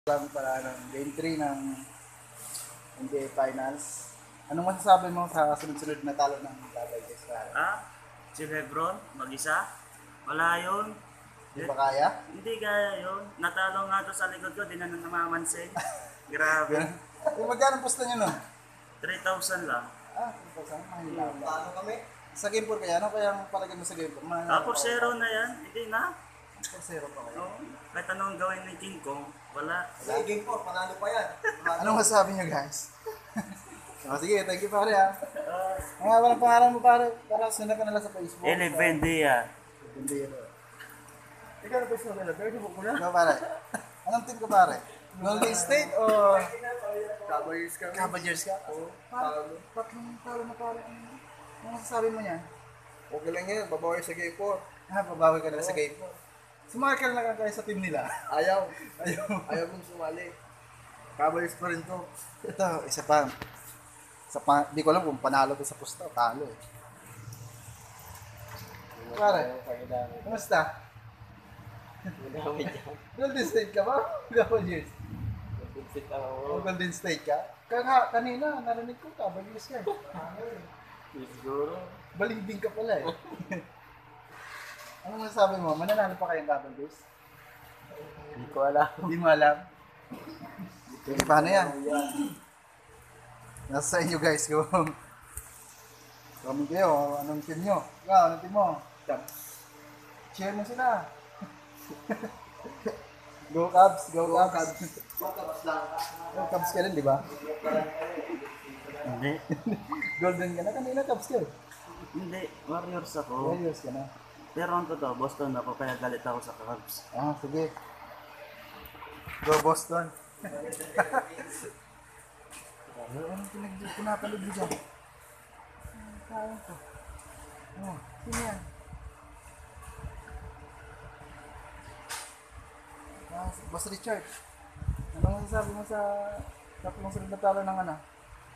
Lang para ng Game 3 ng NBA Finals. Anong masasabi mo sa sunod-sunod na talo ng Cavaliers? Si Lebron, mag-isa? Wala yun. Di ba kaya? Hindi kaya yun. Natalo nga to sa likod ko, di na namamansin. Grabe. Magkano pusta nyo nun? 3,000 lang. Ito sa mahina. Paano kami? Sa Game 4 kaya? Ano kaya ang palagay mo sa Game 4? Tapos 0 na yan, hindi na. 4-0 pa kayo. Oo. Kahit anong gawin ni King Kong, wala. Sa Game 4, panalo pa yan. Anong masasabi nyo guys? Sige, thank you pare ha. Mga walang pangalan mo pare, para sunod ka na lang sa Facebook. Elevendia. Hindi yun. Ikaw na Facebook nila, pero mo na. Ikaw pare. Anong team ko pare? Golden State o Cavaliers kami. Cavaliers ka? Oo. Tatlong talo na pare. Ano masasabi mo niyan? Okay lang yan, babawi sa Game 4. Babawi ka na sa Game 4. Sumakal na lang kayo sa team nila. Ayaw. Ayaw mong sumali. Cavaliers pa rin to. Ito, isa pa. Di ko alam kung panalo to sa pusta o talo eh. Pare, kumusta? Golden State ka ba? Cavaliers. Golden State ka? Kanina, narinig ko Cavaliers ka. Siguro. Balimbing ka pala eh. Anong masasabi mo? Mananalo pa kayong Cavaliers? Hindi ko alam. Hindi mo alam? Sige, paano yan? Nasa sa inyo guys kung comment kayo, anong team nyo? Ikaw, anong team mo? Share mo sila. Go Cubs, go Cubs. Go Cubs ka rin, di ba? Hindi. Golden ka na, kanina Cubs ka eh. Hindi. Warriors ako. Warriors ka na. Pero ang totoo, Boston ako, kaya galit ako sa Cubs. Sige. Go Boston. Anong pinapanood mo dyan? Kaya ko. Sino yan? Boss Richard. Anong masasabi mo sa tatlong sunod na talo ng ano?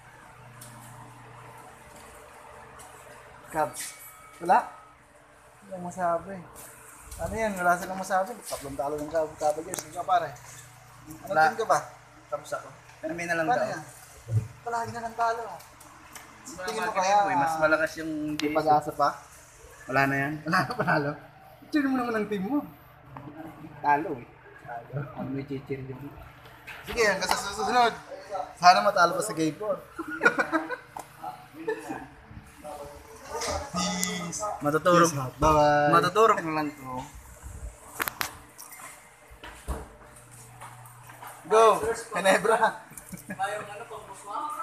Cubs. Wala? Walang masabi. Ano yan? Wala silang masabi. Tatlong talo ng Cavaliers. Ikaw pare. Ano team ka ba? Cubs ako. Pero may nalang daw. Palagi na ng talo. Tingin mo kaya mas malakas yung may pag-asa pa? Wala na yan. Wala na panalo. Cheer mo naman ang team mo. Talo eh. Ano may chichir din. Sige, hanggang sa susunod. Sana matalo pa sa game 4. Peace. Matutulog. Bye-bye. Matutulog na lang to. Go! Ginebra! Ayaw ano pang buswa?